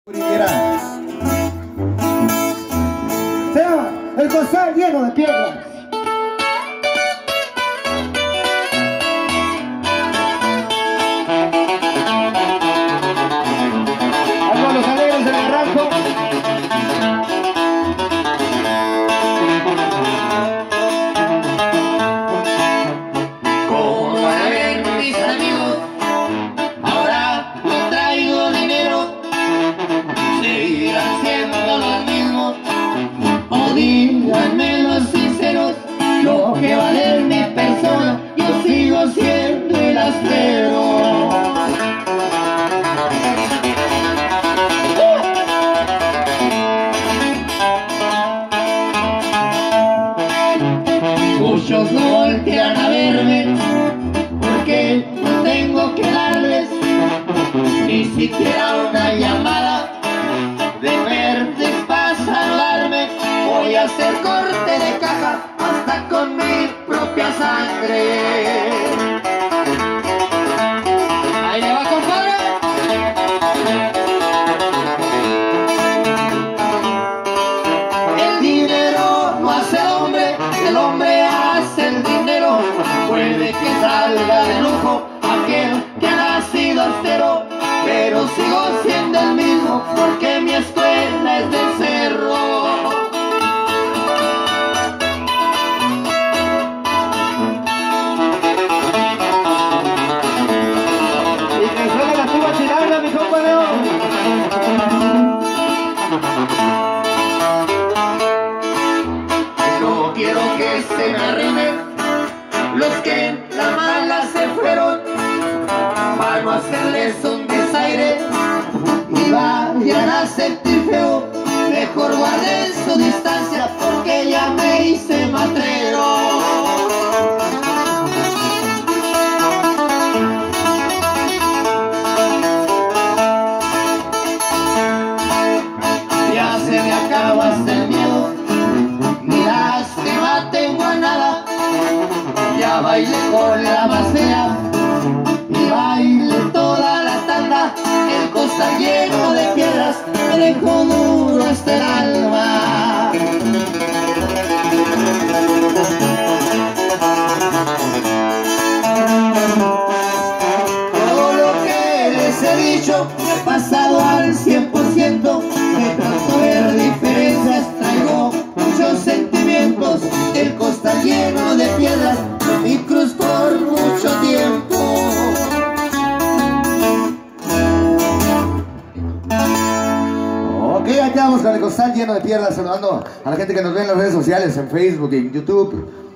Sea el costal lleno de piedras. Algo los alegres del barranco. Como van a ver mis amigos, ahora no traigo dinero, seguirán siendo los mismos, o díganme los sinceros, lo que vale mi persona, yo sigo siendo el astero. Muchos no voltean a verme porque no tengo que darles ni siquiera una llamada de verdes para saludarme. Voy a hacer corte de caja hasta con mi propia sangre. Ahí le va, compadre. El dinero no hace al hombre, el hombre hace el dinero. Puede que salga de lujo aquel que ha nacido austero, pero sigo siendo el mismo porque mi escuela es del cerro. Y que suene la tuba chilanga, mi compa León. No quiero que se me arrimen los que en la mala se fueron, para no hacerles un desaire y vayan a sentir feo. Mejor guarden su distancia porque ya me hice matrero. Ya se me acaba hasta el miedo, ni lástima tengo a nada. Ya bailé con la más fea y bailé toda la tanda. El costal lleno de piedras me dejó duro hasta el alma. Todo lo que les he dicho he pasado al 100%. Me trato de ver diferencias, traigo muchos sentimientos. El costal lleno de piedras, mi cruz por mucho tiempo. Ok, aquí vamos con el costal lleno de piedras, saludando a la gente que nos ve en las redes sociales, en Facebook y en YouTube.